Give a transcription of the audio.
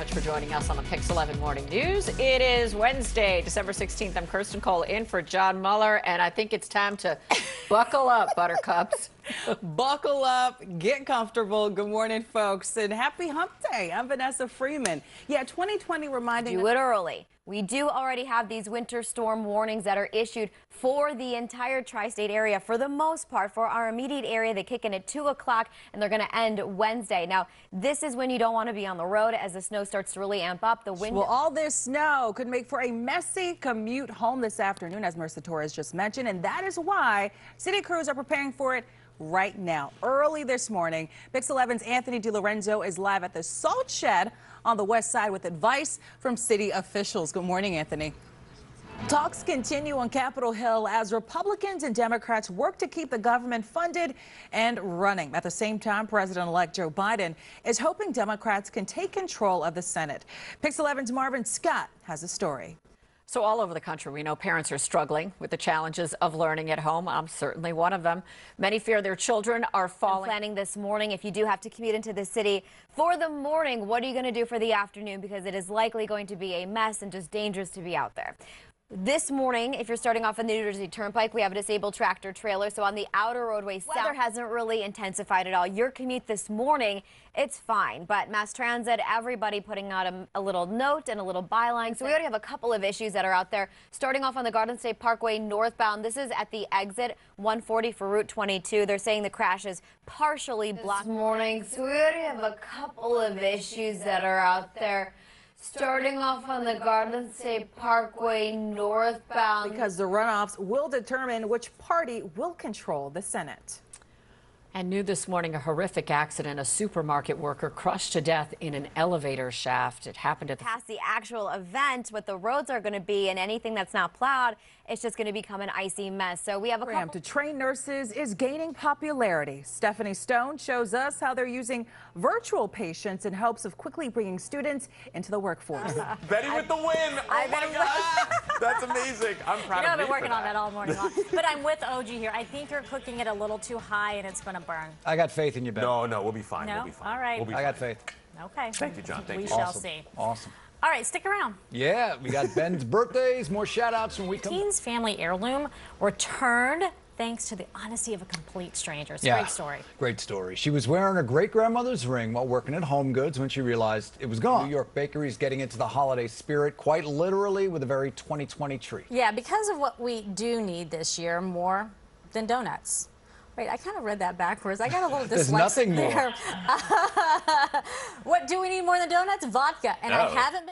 much for joining us on the Pix 11 Morning News. It is Wednesday, December 16th. I'm Kirsten Cole in for John Muller, and I think it's time to buckle up, Buttercups. Buckle up, get comfortable. Good morning, folks, and happy hump day. I'm Vanessa Freeman. Yeah, 2020 reminding Do it early. We do already have these winter storm warnings that are issued for the entire tri-state area for the most part. For our immediate area, they kick in at 2 o'clock and they're going to end Wednesday. Now, this is when you don't want to be on the road as the snow starts to really amp up. The wind. Well, all this snow could make for a messy commute home this afternoon, as Marissa Torres just mentioned, and that is why city crews are preparing for it right now. Early this morning, Pix 11's Anthony DiLorenzo is live at the Salt Shed on the west side with advice from city officials. Good morning, Anthony. Talks continue on Capitol Hill as Republicans and Democrats work to keep the government funded and running. At the same time, President-elect Joe Biden is hoping Democrats can take control of the Senate. Pix 11's Marvin Scott has a story. So all over the country, we know parents are struggling with the challenges of learning at home. I'm certainly one of them. Many fear their children are falling. Planning this morning, if you do have to commute into the city for the morning, what are you going to do for the afternoon? Because it is likely going to be a mess and just dangerous to be out there. This morning, if you're starting off on the New Jersey Turnpike, we have a disabled tractor trailer. So on the outer roadway, weather hasn't really intensified at all. Your commute this morning, it's fine. But Mass Transit, everybody putting out a little note and a little byline. So we already have a couple of issues that are out there. Starting off on the Garden State Parkway northbound. This is at the exit 140 for Route 22. They're saying the crash is partially blocked this morning. So we already have a couple of issues that are out there. Starting off on the Garden State Parkway northbound. Because the runoffs will determine which party will control the Senate. And new this morning, a horrific accident. A supermarket worker crushed to death in an elevator shaft. It happened at past the actual event, what the roads are going to be, and anything that's not plowed, it's just going to become an icy mess. So we have a program to train nurses is gaining popularity. Stephanie Stone shows us how they're using virtual patients in hopes of quickly bringing students into the workforce. Betty with the win. Oh my God. That's amazing. I'm proud of you. I've been working on that all morning long. But I'm with OG here. I think you're cooking it a little too high and it's going to burn. I got faith in you, Ben. No, we'll be fine. No? We'll be fine. All right. We'll be I got fine. faith. Okay. Thank you, John. Thank you. We shall see. Awesome. All right, stick around. Yeah, we got Ben's birthdays, more shout-outs when we come. Teen's family heirloom returned thanks to the honesty of a complete stranger. It's a great story. Great story. She was wearing her great-grandmother's ring while working at Home Goods when she realized it was gone. New York bakeries getting into the holiday spirit, quite literally, with a very 2020 treat. Yeah, because of what we do need this year more than donuts. Wait, I kind of read that backwards. I got a little There's dyslexia nothing there. more. What do we need more than donuts? Vodka. And I haven't been